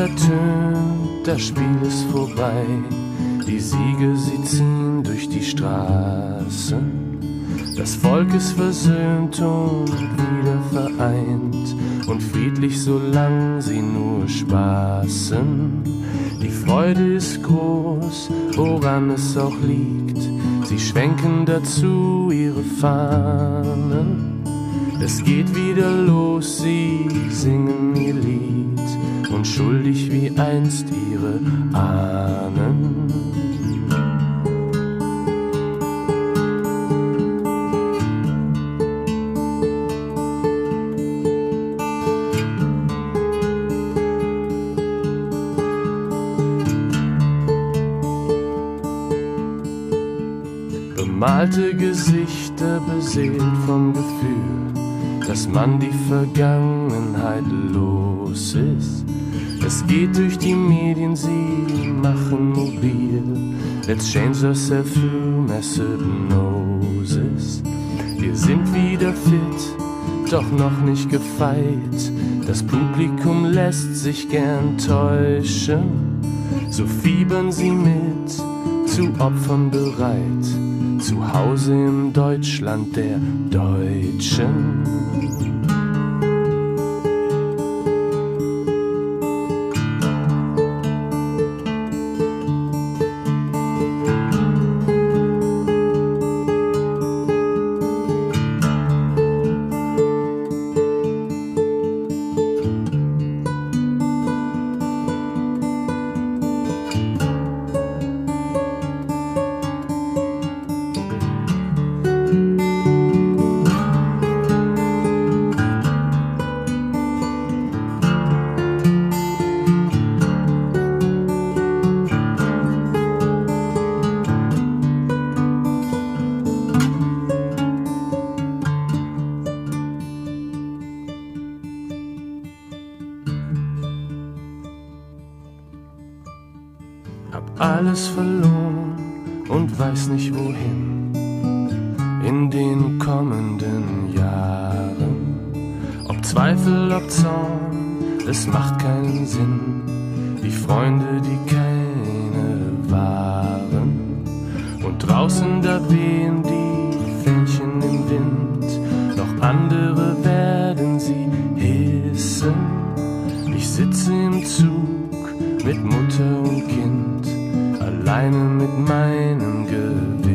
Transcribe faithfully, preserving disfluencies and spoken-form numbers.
ertönt, das Spiel ist vorbei. Die Siege, sie ziehen durch die Straßen. Das Volk ist versöhnt und wieder vereint und friedlich, solang sie nur spaßen. Die Freude ist groß, woran es auch liegt. Sie schwenken dazu ihre Fahnen. Es geht wieder los, sie singen ihr Lied, unschuldig wie einst ihre Ahnen. Bemalte Gesichter beseelt vom Gefühl, dass man die Vergangenheit los ist. Es geht durch die Medien, sie machen mobil. Let's change ourselves through mass hypnosis. Wir sind wieder fit, doch noch nicht gefeit. Das Publikum lässt sich gern täuschen. So fiebern sie mit, zu Opfern bereit. Zu Hause im Deutschland der Deutschen. Hab alles verloren und weiß nicht wohin in den kommenden Jahren. Ob Zweifel, ob Zorn, es macht keinen Sinn. Die Freunde, die keine waren. Und draußen da wehen die Fähnchen im Wind. Noch andere werden sie hissen. Ich sitze im Zug mit Mutter und Kind, alleine mit meinem Gewissen.